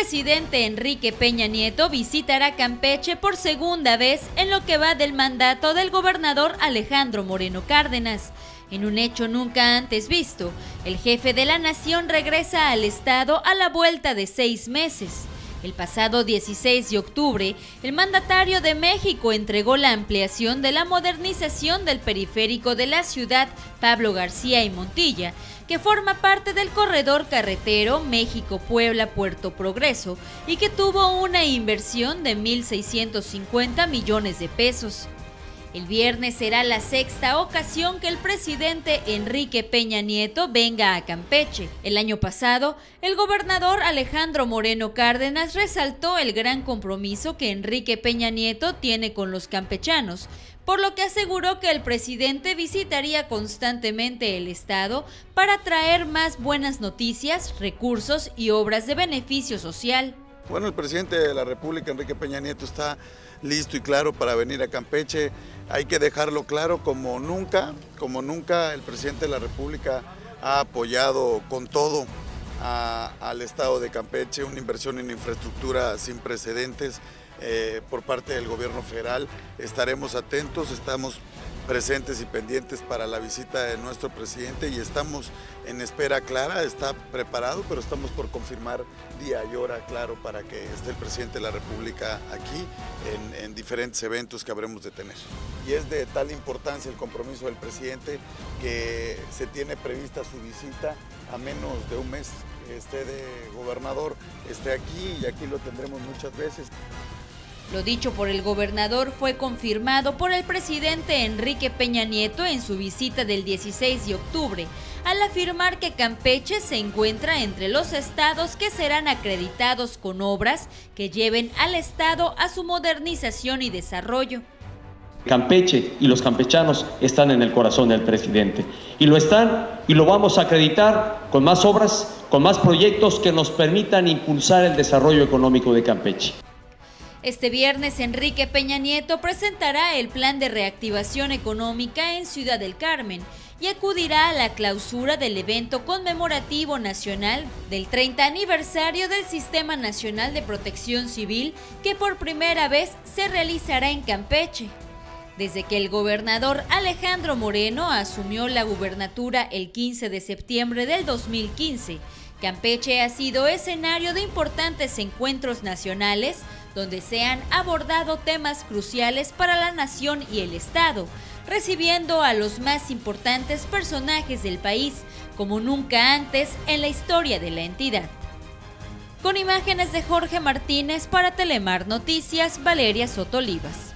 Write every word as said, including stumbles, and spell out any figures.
presidente Enrique Peña Nieto visitará Campeche por segunda vez en lo que va del mandato del gobernador Alejandro Moreno Cárdenas. En un hecho nunca antes visto, el jefe de la nación regresa al estado a la vuelta de seis meses. El pasado dieciséis de octubre, el mandatario de México entregó la ampliación de la modernización del periférico de la ciudad Pablo García y Montilla, que forma parte del corredor carretero México-Puebla-Puerto Progreso y que tuvo una inversión de mil seiscientos cincuenta millones de pesos. El viernes será la sexta ocasión que el presidente Enrique Peña Nieto venga a Campeche. El año pasado, el gobernador Alejandro Moreno Cárdenas resaltó el gran compromiso que Enrique Peña Nieto tiene con los campechanos, por lo que aseguró que el presidente visitaría constantemente el estado para traer más buenas noticias, recursos y obras de beneficio social. Bueno, el presidente de la República, Enrique Peña Nieto, está listo y claro para venir a Campeche. Hay que dejarlo claro, como nunca, como nunca el presidente de la República ha apoyado con todo a, al estado de Campeche, una inversión en infraestructura sin precedentes eh, por parte del gobierno federal. Estaremos atentos, estamos presentes y pendientes para la visita de nuestro presidente y estamos en espera clara, está preparado, pero estamos por confirmar día y hora, claro, para que esté el presidente de la República aquí en, en diferentes eventos que habremos de tener. Y es de tal importancia el compromiso del presidente que se tiene prevista su visita a menos de un mes, esté de gobernador, esté aquí y aquí lo tendremos muchas veces. Lo dicho por el gobernador fue confirmado por el presidente Enrique Peña Nieto en su visita del dieciséis de octubre, al afirmar que Campeche se encuentra entre los estados que serán acreditados con obras que lleven al estado a su modernización y desarrollo. Campeche y los campechanos están en el corazón del presidente y lo están y lo vamos a acreditar con más obras, con más proyectos que nos permitan impulsar el desarrollo económico de Campeche. Este viernes, Enrique Peña Nieto presentará el plan de reactivación económica en Ciudad del Carmen y acudirá a la clausura del evento conmemorativo nacional del treinta aniversario del Sistema Nacional de Protección Civil, que por primera vez se realizará en Campeche. Desde que el gobernador Alejandro Moreno asumió la gubernatura el quince de septiembre del dos mil quince, Campeche ha sido escenario de importantes encuentros nacionales donde se han abordado temas cruciales para la nación y el estado, recibiendo a los más importantes personajes del país, como nunca antes en la historia de la entidad. Con imágenes de Jorge Martínez para Telemar Noticias, Valeria Soto Olivas.